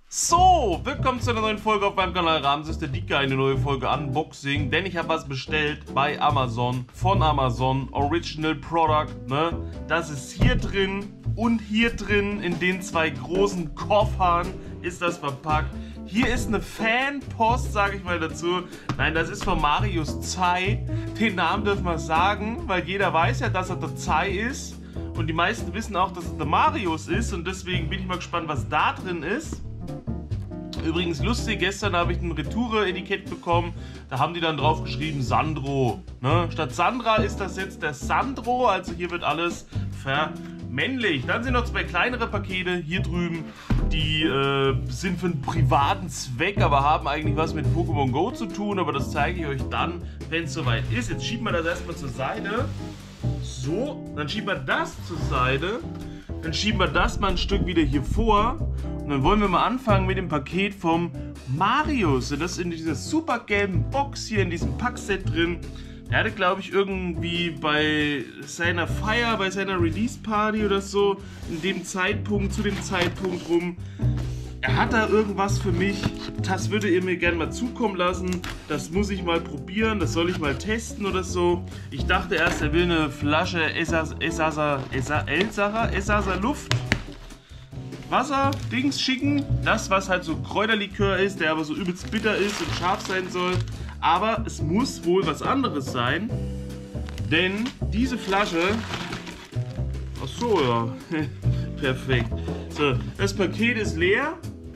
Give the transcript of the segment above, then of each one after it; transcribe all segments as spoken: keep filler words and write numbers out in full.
So, willkommen zu einer neuen Folge auf meinem Kanal Ramses der Dicke, eine neue Folge Unboxing, denn ich habe was bestellt bei Amazon, von Amazon, Original Product, ne? Das ist hier drin und hier drin in den zwei großen Koffern ist das verpackt. Hier ist eine Fanpost, sage ich mal dazu. Nein, das ist von Marius Zai. Den Namen dürfen wir sagen, weil jeder weiß ja, dass er der Zai ist. Und die meisten wissen auch, dass es der Marius ist. Und deswegen bin ich mal gespannt, was da drin ist. Übrigens lustig, gestern habe ich ein Retoure-Etikett bekommen. Da haben die dann drauf geschrieben Sandro. Ne? Statt Sandra ist das jetzt der Sandro. Also hier wird alles vermännlich. Dann sind noch zwei kleinere Pakete hier drüben. Die äh, sind für einen privaten Zweck, aber haben eigentlich was mit Pokémon Go zu tun. Aber das zeige ich euch dann, wenn es soweit ist. Jetzt schieben wir das erstmal zur Seite. So, dann schieben wir das zur Seite. Dann schieben wir das mal ein Stück wieder hier vor. Und dann wollen wir mal anfangen mit dem Paket vom Marius. Und das ist in dieser super gelben Box hier, in diesem Packset drin. Er hatte, glaube ich, irgendwie bei seiner Feier, bei seiner Release-Party oder so, in dem Zeitpunkt, zu dem Zeitpunkt rum, er hat da irgendwas für mich, das würde ihr mir gerne mal zukommen lassen. Das muss ich mal probieren, das soll ich mal testen oder so. Ich dachte erst, er will eine Flasche Essaser Luft Wasser Dings schicken. Das, was halt so Kräuterlikör ist, der aber so übelst bitter ist und scharf sein soll. Aber es muss wohl was anderes sein, denn diese Flasche, ach so, ja, perfekt. So, das Paket ist leer.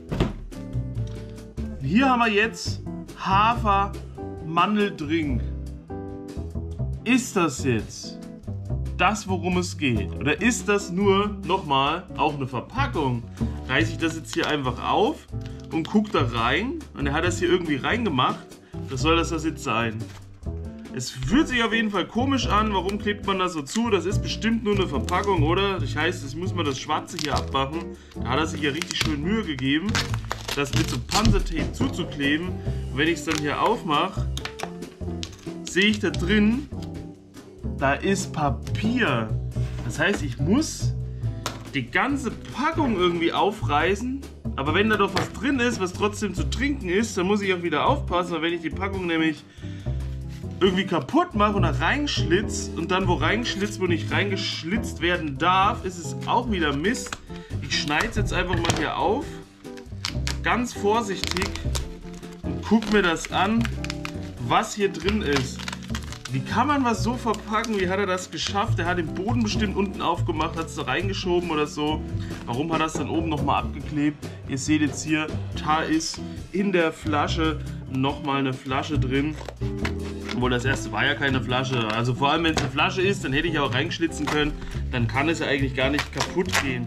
Hier haben wir jetzt Hafer-Mandeldrink. Ist das jetzt das, worum es geht? Oder ist das nur, nochmal, auch eine Verpackung? Reiße ich das jetzt hier einfach auf und gucke da rein. Und er hat das hier irgendwie reingemacht. Das soll das das jetzt sein. Es fühlt sich auf jeden Fall komisch an. Warum klebt man das so zu? Das ist bestimmt nur eine Verpackung, oder? Das heißt, jetzt muss man das Schwarze hier abmachen. Da hat er sich ja richtig schön Mühe gegeben, das mit so Panzertape zuzukleben. Und wenn ich es dann hier aufmache, sehe ich da drin, da ist Papier. Das heißt, ich muss die ganze Packung irgendwie aufreißen. Aber wenn da doch was drin ist, was trotzdem zu trinken ist, dann muss ich auch wieder aufpassen. Weil wenn ich die Packung nämlich irgendwie kaputt mache und da reinschlitz und dann wo reinschlitzt, wo nicht reingeschlitzt werden darf, ist es auch wieder Mist. Ich schneide es jetzt einfach mal hier auf, ganz vorsichtig, und gucke mir das an, was hier drin ist. Wie kann man was so verpacken? Wie hat er das geschafft? Er hat den Boden bestimmt unten aufgemacht, hat es da reingeschoben oder so. Warum hat er es dann oben nochmal abgeklebt? Ihr seht jetzt hier, da ist in der Flasche nochmal eine Flasche drin. Obwohl das erste war ja keine Flasche. Also vor allem wenn es eine Flasche ist, dann hätte ich auch reinschlitzen können. Dann kann es ja eigentlich gar nicht kaputt gehen.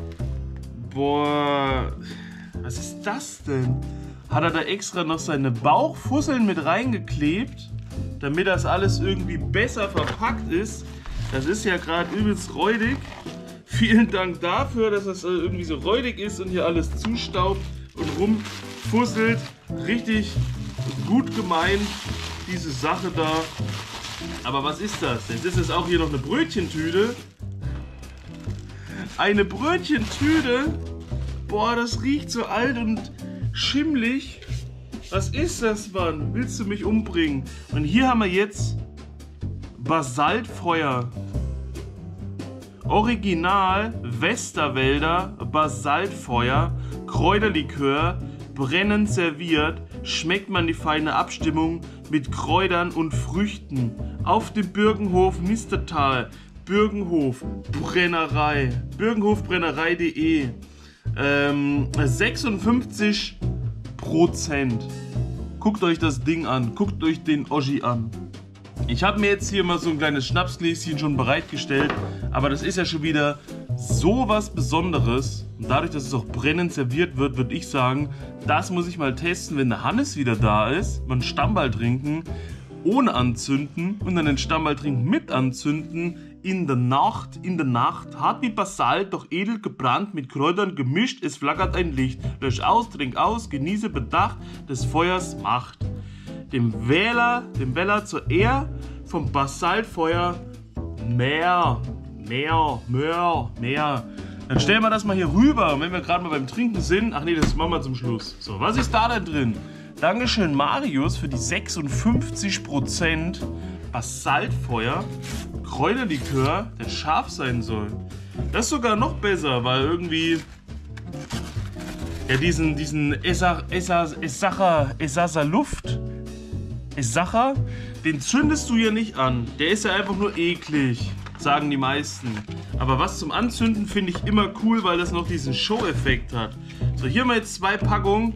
Boah, was ist das denn? Hat er da extra noch seine Bauchfusseln mit reingeklebt, damit das alles irgendwie besser verpackt ist? Das ist ja gerade übelst räudig. Vielen Dank dafür, dass das irgendwie so räudig ist und hier alles zustaubt und rumfusselt. Richtig gut gemeint, diese Sache da. Aber was ist das? Jetzt ist es auch hier noch eine Brötchentüte. Eine Brötchentüte? Boah, das riecht so alt und schimmlig. Was ist das, Mann? Willst du mich umbringen? Und hier haben wir jetzt Basaltfeuer. Original Westerwälder Basaltfeuer. Kräuterlikör. Brennend serviert. Schmeckt man die feine Abstimmung mit Kräutern und Früchten. Auf dem Bürgenhof Nistertal. Bürgenhof Brennerei. Bürgenhofbrennerei punkt de. Ähm, sechsundfünfzig Prozent. Guckt euch das Ding an. Guckt euch den Oschi an. Ich habe mir jetzt hier mal so ein kleines Schnapsgläschen schon bereitgestellt. Aber das ist ja schon wieder so was Besonderes. Und dadurch, dass es auch brennend serviert wird, würde ich sagen, das muss ich mal testen, wenn der Hannes wieder da ist. Mal einen Stammball trinken, ohne anzünden. Und dann den Stammball trinken mit anzünden. In der Nacht, in der Nacht, hart wie Basalt, doch edel gebrannt, mit Kräutern gemischt, es flackert ein Licht. Lösch aus, trink aus, genieße bedacht des Feuers Macht. Dem Wähler, dem Wähler zur Ehr vom Basaltfeuer mehr, mehr, mehr, mehr. Dann stellen wir das mal hier rüber. Und wenn wir gerade mal beim Trinken sind, ach nee, das machen wir zum Schluss. So, was ist da denn drin? Dankeschön Marius für die sechsundfünfzig Prozent Basaltfeuer Kräuterlikör, der scharf sein soll. Das ist sogar noch besser, weil irgendwie ja diesen diesen Essa, Essa, Essacher, Essacher Luft, Essacher, den zündest du ja nicht an. Der ist ja einfach nur eklig, sagen die meisten. Aber was zum Anzünden finde ich immer cool, weil das noch diesen Show-Effekt hat. So, hier haben wir jetzt zwei Packungen.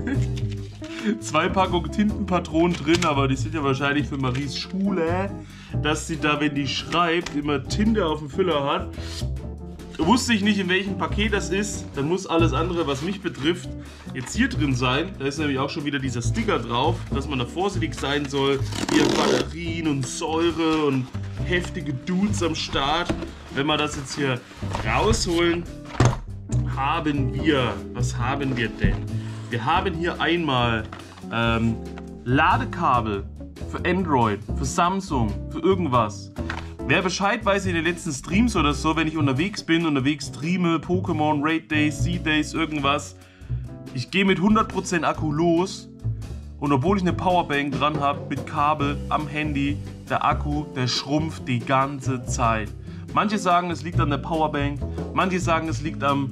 Zwei Packungen Tintenpatronen drin, aber die sind ja wahrscheinlich für Maries Schule, dass sie da, wenn die schreibt, immer Tinte auf dem Füller hat. Wusste ich nicht, in welchem Paket das ist, dann muss alles andere, was mich betrifft, jetzt hier drin sein. Da ist nämlich auch schon wieder dieser Sticker drauf, dass man da vorsichtig sein soll. Hier Batterien und Säure und heftige Dudes am Start. Wenn wir das jetzt hier rausholen, haben wir, was haben wir denn? Wir haben hier einmal ähm, Ladekabel für Android, für Samsung, für irgendwas. Wer Bescheid weiß in den letzten Streams oder so, wenn ich unterwegs bin, unterwegs streame, Pokémon, Raid Days, Seed Days, irgendwas. Ich gehe mit hundert Prozent Akku los und obwohl ich eine Powerbank dran habe mit Kabel am Handy, der Akku, der schrumpft die ganze Zeit. Manche sagen, es liegt an der Powerbank, manche sagen, es liegt am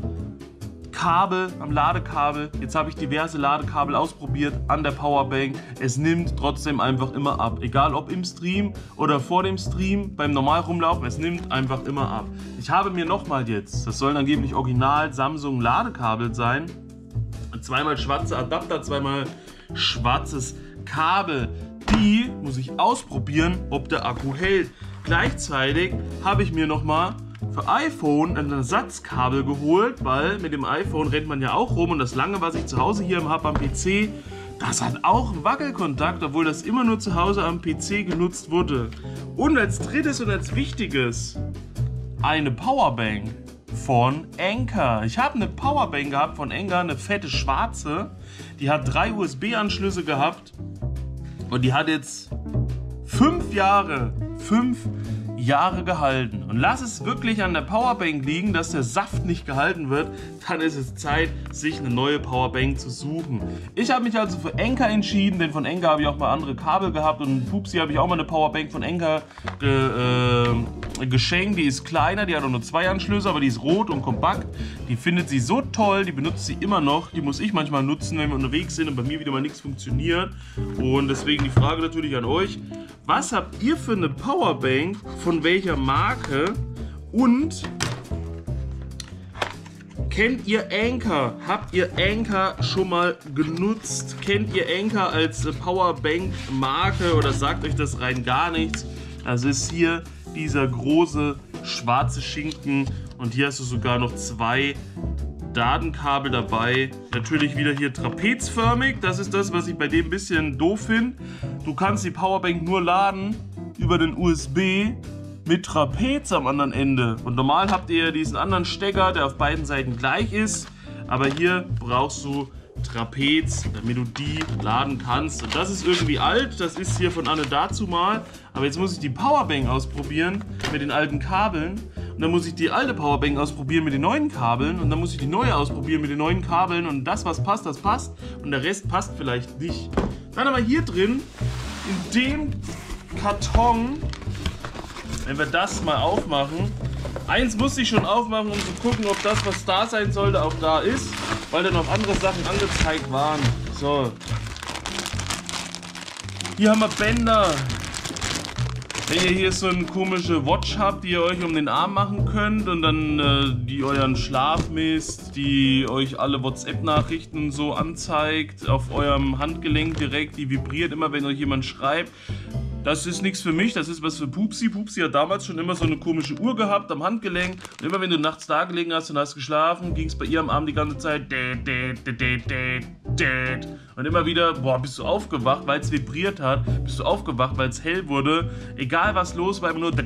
Kabel, am Ladekabel. Jetzt habe ich diverse Ladekabel ausprobiert an der Powerbank. Es nimmt trotzdem einfach immer ab. Egal ob im Stream oder vor dem Stream, beim normal rumlaufen, es nimmt einfach immer ab. Ich habe mir nochmal jetzt, das sollen angeblich original Samsung Ladekabel sein, zweimal schwarze Adapter, zweimal schwarzes Kabel. Die muss ich ausprobieren, ob der Akku hält. Gleichzeitig habe ich mir nochmal für iPhone ein Ersatzkabel geholt, weil mit dem iPhone rennt man ja auch rum und das lange, was ich zu Hause hier habe am P C, das hat auch einen Wackelkontakt, obwohl das immer nur zu Hause am P C genutzt wurde. Und als drittes und als wichtiges eine Powerbank von Anker. Ich habe eine Powerbank gehabt von Anker, eine fette schwarze, die hat drei U S B-Anschlüsse gehabt und die hat jetzt fünf Jahre, fünf Jahre gehalten. Und lass es wirklich an der Powerbank liegen, dass der Saft nicht gehalten wird, dann ist es Zeit, sich eine neue Powerbank zu suchen. Ich habe mich also für Anker entschieden, denn von Anker habe ich auch mal andere Kabel gehabt und Pupsi habe ich auch mal eine Powerbank von Anker ge, äh, geschenkt. Die ist kleiner, die hat auch nur zwei Anschlüsse, aber die ist rot und kompakt. Die findet sie so toll, die benutzt sie immer noch. Die muss ich manchmal nutzen, wenn wir unterwegs sind und bei mir wieder mal nichts funktioniert. Und deswegen die Frage natürlich an euch, was habt ihr für eine Powerbank, von welcher Marke und kennt ihr Anker? Habt ihr Anker schon mal genutzt? Kennt ihr Anker als Powerbank-Marke oder sagt euch das rein gar nichts? Das ist hier dieser große schwarze Schinken und hier hast du sogar noch zwei Datenkabel dabei. Natürlich wieder hier trapezförmig. Das ist das, was ich bei dem ein bisschen doof finde. Du kannst die Powerbank nur laden über den U S B mit Trapez am anderen Ende. Und normal habt ihr diesen anderen Stecker, der auf beiden Seiten gleich ist. Aber hier brauchst du Trapez, damit du die laden kannst. Und das ist irgendwie alt. Das ist hier von Anne dazu mal. Aber jetzt muss ich die Powerbank ausprobieren mit den alten Kabeln. Und dann muss ich die alte Powerbank ausprobieren mit den neuen Kabeln. Und dann muss ich die neue ausprobieren mit den neuen Kabeln. Und das, was passt, das passt. Und der Rest passt vielleicht nicht. Dann aber hier drin, in dem Karton, wenn wir das mal aufmachen. Eins musste ich schon aufmachen, um zu gucken, ob das, was da sein sollte, auch da ist. Weil dann noch andere Sachen angezeigt waren. So. Hier haben wir Bänder. Wenn ihr hier so eine komische Watch habt, die ihr euch um den Arm machen könnt und dann äh, die euren Schlaf misst, die euch alle WhatsApp-Nachrichten so anzeigt, auf eurem Handgelenk direkt, die vibriert immer, wenn euch jemand schreibt. Das ist nichts für mich, das ist was für Pupsi. Pupsi hat damals schon immer so eine komische Uhr gehabt am Handgelenk. Und immer wenn du nachts da gelegen hast und hast geschlafen, ging es bei ihr am Arm die ganze Zeit. Und immer wieder, boah, bist du aufgewacht, weil es vibriert hat. Bist du aufgewacht, weil es hell wurde. Egal was los war, immer nur.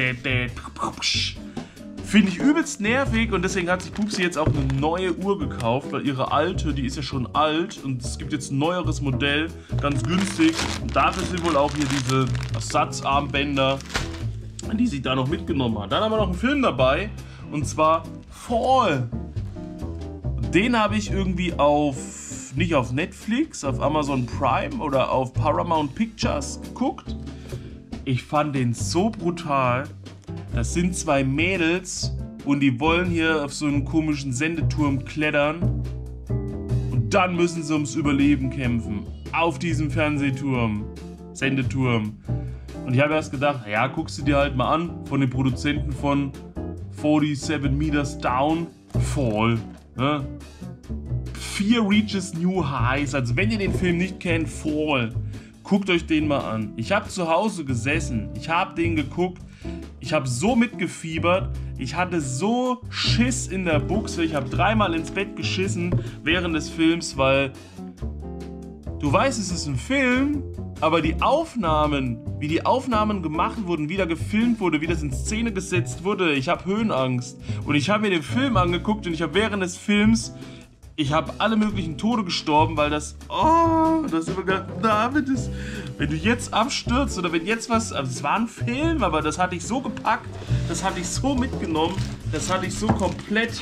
Finde ich übelst nervig und deswegen hat sich Pupsi jetzt auch eine neue Uhr gekauft, weil ihre alte, die ist ja schon alt und es gibt jetzt ein neueres Modell, ganz günstig. Und dafür sind wohl auch hier diese Ersatzarmbänder, die sie da noch mitgenommen hat. Dann haben wir noch einen Film dabei und zwar Fall. Den habe ich irgendwie auf, nicht auf Netflix, auf Amazon Prime oder auf Paramount Pictures geguckt. Ich fand den so brutal. Das sind zwei Mädels und die wollen hier auf so einen komischen Sendeturm klettern. Und dann müssen sie ums Überleben kämpfen. Auf diesem Fernsehturm. Sendeturm. Und ich habe erst gedacht, ja, guckst du dir halt mal an, von den Produzenten von forty-seven Meters Down, Fall. Ne? Fear reaches new highs. Also wenn ihr den Film nicht kennt, Fall, guckt euch den mal an. Ich habe zu Hause gesessen, ich habe den geguckt, ich habe so mitgefiebert, ich hatte so Schiss in der Buchse, ich habe dreimal ins Bett geschissen während des Films, weil du weißt, es ist ein Film, aber die Aufnahmen, wie die Aufnahmen gemacht wurden, wie da gefilmt wurde, wie das in Szene gesetzt wurde, ich habe Höhenangst. Und ich habe mir den Film angeguckt und ich habe während des Films, ich habe alle möglichen Tode gestorben, weil das, oh, das immer gedacht, David, das, wenn du jetzt abstürzt oder wenn jetzt was, also es war ein Film, aber das hatte ich so gepackt, das hatte ich so mitgenommen, das hatte ich so komplett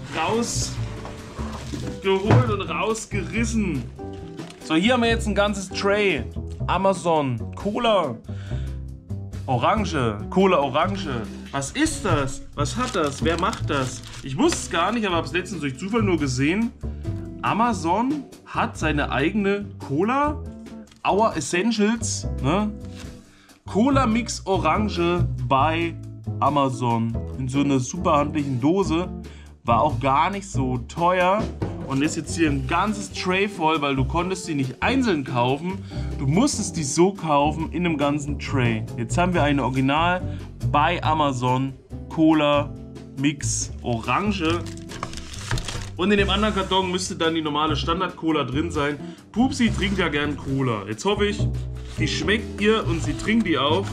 rausgeholt und rausgerissen. So, hier haben wir jetzt ein ganzes Tray. Amazon, Cola, Orange, Cola Orange. Was ist das? Was hat das? Wer macht das? Ich wusste es gar nicht, aber habe es letztens durch Zufall nur gesehen. Amazon hat seine eigene Cola, Our Essentials, ne? Cola Mix Orange bei Amazon. In so einer super handlichen Dose. War auch gar nicht so teuer. Und ist jetzt hier ein ganzes Tray voll, weil du konntest die nicht einzeln kaufen. Du musstest die so kaufen in einem ganzen Tray. Jetzt haben wir eine Original bei Amazon Cola Mix Orange. Und in dem anderen Karton müsste dann die normale Standard-Cola drin sein. Pupsi trinkt ja gern Cola. Jetzt hoffe ich, die schmeckt ihr und sie trinkt die auch.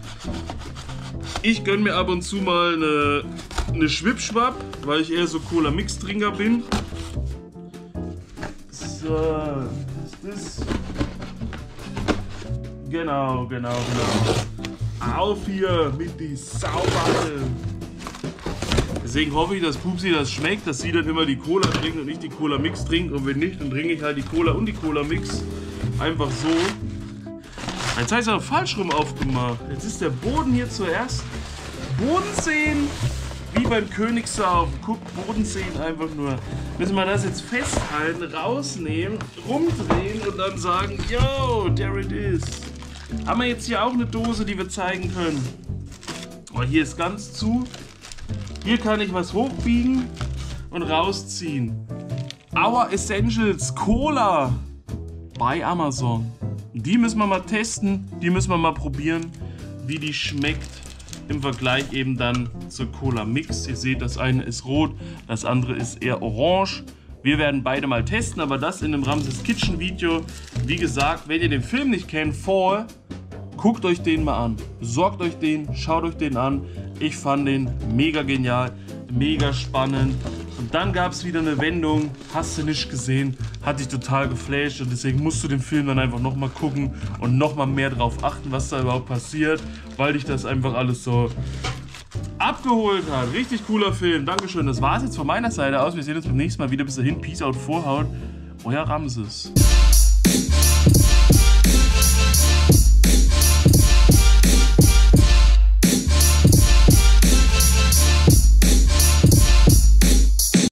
Ich gönne mir ab und zu mal eine, eine Schwipschwapp, weil ich eher so Cola-Mix-Trinker bin. So, was ist das? Genau, genau, genau. Auf hier mit die Sauballe. Deswegen hoffe ich, dass Pupsi das schmeckt, dass sie dann immer die Cola trinkt und nicht die Cola Mix trinkt. Und wenn nicht, dann trinke ich halt die Cola und die Cola Mix. Einfach so. Jetzt habe ich es aber falsch rum aufgemacht. Jetzt ist der Boden hier zuerst. Bodensehen, wie beim Königssaufen. Guck, Bodensehen einfach nur. Müssen wir das jetzt festhalten, rausnehmen, rumdrehen und dann sagen, yo, there it is. Haben wir jetzt hier auch eine Dose, die wir zeigen können. Oh, hier ist ganz zu. Hier kann ich was hochbiegen und rausziehen. Our Essentials Cola bei Amazon. Die müssen wir mal testen, die müssen wir mal probieren, wie die schmeckt im Vergleich eben dann zur Cola Mix. Ihr seht, das eine ist rot, das andere ist eher orange. Wir werden beide mal testen, aber das in einem Ramses Kitchen Video. Wie gesagt, wenn ihr den Film nicht kennt, Fall, guckt euch den mal an. Besorgt euch den, schaut euch den an. Ich fand den mega genial, mega spannend. Und dann gab es wieder eine Wendung, hast du nicht gesehen, hat dich total geflasht und deswegen musst du den Film dann einfach nochmal gucken und nochmal mehr drauf achten, was da überhaupt passiert, weil dich das einfach alles so abgeholt hat. Richtig cooler Film, Dankeschön. Das war es jetzt von meiner Seite aus. Wir sehen uns beim nächsten Mal wieder. Bis dahin, Peace out, Vorhaut. Euer Ramses.